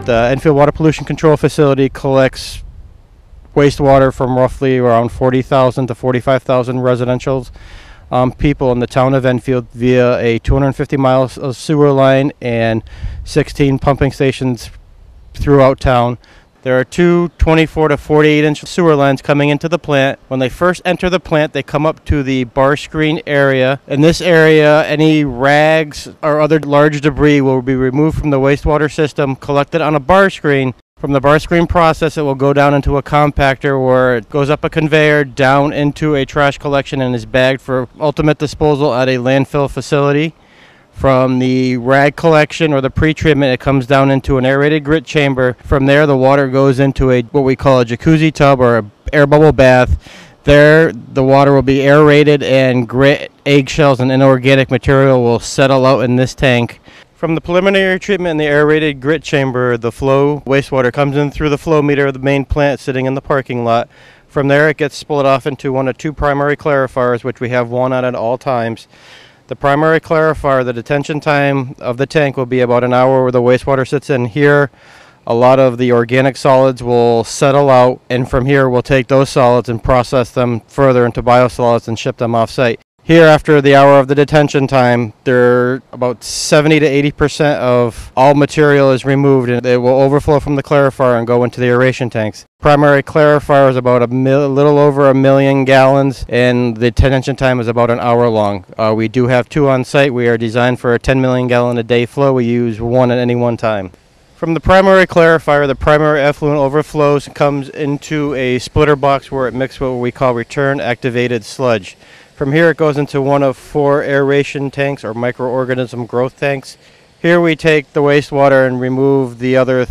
The Enfield Water Pollution Control Facility collects wastewater from roughly around 40,000 to 45,000 residential people in the town of Enfield via a 250 miles of sewer line and 16 pumping stations throughout town. There are two 24 to 48-inch sewer lines coming into the plant. When they first enter the plant, they come up to the bar screen area. In this area, any rags or other large debris will be removed from the wastewater system, collected on a bar screen. From the bar screen process, it will go down into a compactor where it goes up a conveyor down into a trash collection and is bagged for ultimate disposal at a landfill facility. From the rag collection or the pre-treatment, it comes down into an aerated grit chamber. From there, the water goes into what we call a jacuzzi tub or an air bubble bath. There, the water will be aerated and grit, eggshells, and inorganic material will settle out in this tank. From the preliminary treatment in the aerated grit chamber, the flow wastewater comes in through the flow meter of the main plant sitting in the parking lot. From there, it gets split off into one of two primary clarifiers, which we have one on at all times. The primary clarifier, the detention time of the tank will be about an hour where the wastewater sits in here. A lot of the organic solids will settle out, and from here we'll take those solids and process them further into biosolids and ship them off-site. Here, after the hour of the detention time, about 70 to 80% of all material is removed, and it will overflow from the clarifier and go into the aeration tanks. Primary clarifier is about a little over 1 million gallons, and the detention time is about an hour long. We do have two on site. We are designed for a 10 million gallon a day flow. We use one at any one time. From the primary clarifier, the primary effluent overflows comes into a splitter box where it mixes what we call return activated sludge. From here, it goes into one of 4 aeration tanks or microorganism growth tanks. Here we take the wastewater and remove the other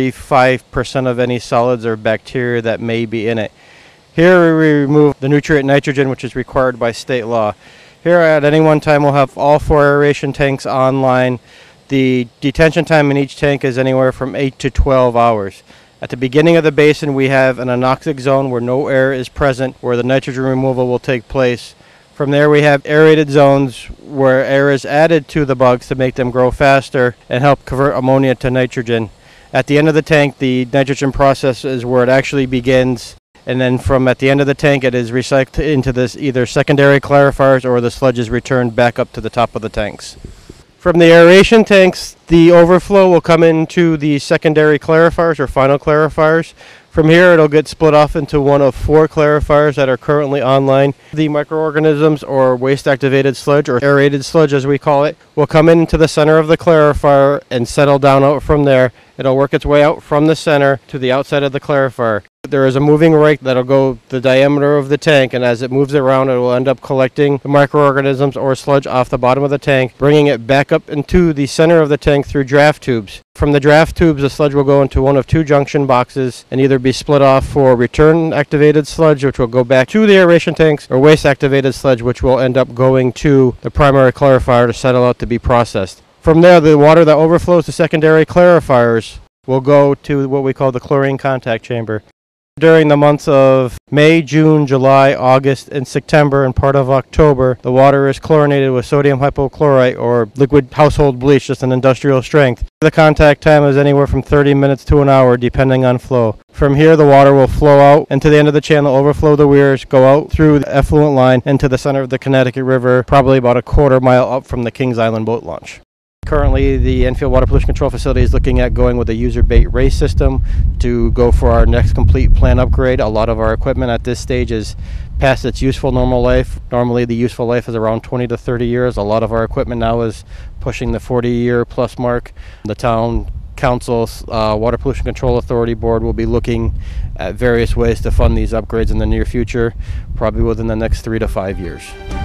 35% of any solids or bacteria that may be in it. Here we remove the nutrient nitrogen, which is required by state law. Here at any one time we'll have all 4 aeration tanks online. The detention time in each tank is anywhere from 8 to 12 hours. At the beginning of the basin, we have an anoxic zone where no air is present, where the nitrogen removal will take place. From there, we have aerated zones where air is added to the bugs to make them grow faster and help convert ammonia to nitrogen. At the end of the tank, the nitrogen process is where it actually begins, and then at the end of the tank, it is recycled into this either secondary clarifiers or the sludge is returned back up to the top of the tanks. From the aeration tanks, the overflow will come into the secondary clarifiers or final clarifiers. From here, it'll get split off into one of 4 clarifiers that are currently online. The microorganisms or waste-activated sludge, or aerated sludge as we call it, will come into the center of the clarifier and settle down out from there. It'll work its way out from the center to the outside of the clarifier. There is a moving rake that'll go the diameter of the tank, and as it moves around, it will end up collecting the microorganisms or sludge off the bottom of the tank, bringing it back up into the center of the tank through draft tubes. From the draft tubes, the sludge will go into one of 2 junction boxes and either be split off for return activated sludge, which will go back to the aeration tanks, or waste activated sludge, which will end up going to the primary clarifier to settle out to be processed. From there, the water that overflows to secondary clarifiers will go to what we call the chlorine contact chamber. During the months of May, June, July, August, and September, and part of October, the water is chlorinated with sodium hypochlorite or liquid household bleach, just an industrial strength. The contact time is anywhere from 30 minutes to an hour, depending on flow. From here, the water will flow out into the end of the channel, overflow the weirs, go out through the effluent line into the center of the Connecticut River, probably about a quarter mile up from the Kings Island boat launch. Currently, the Enfield Water Pollution Control Facility is looking at going with a user bait race system to go for our next complete plant upgrade. A lot of our equipment at this stage is past its useful normal life. Normally, the useful life is around 20 to 30 years. A lot of our equipment now is pushing the 40-year plus mark. The town council's Water Pollution Control Authority board will be looking at various ways to fund these upgrades in the near future, probably within the next 3 to 5 years.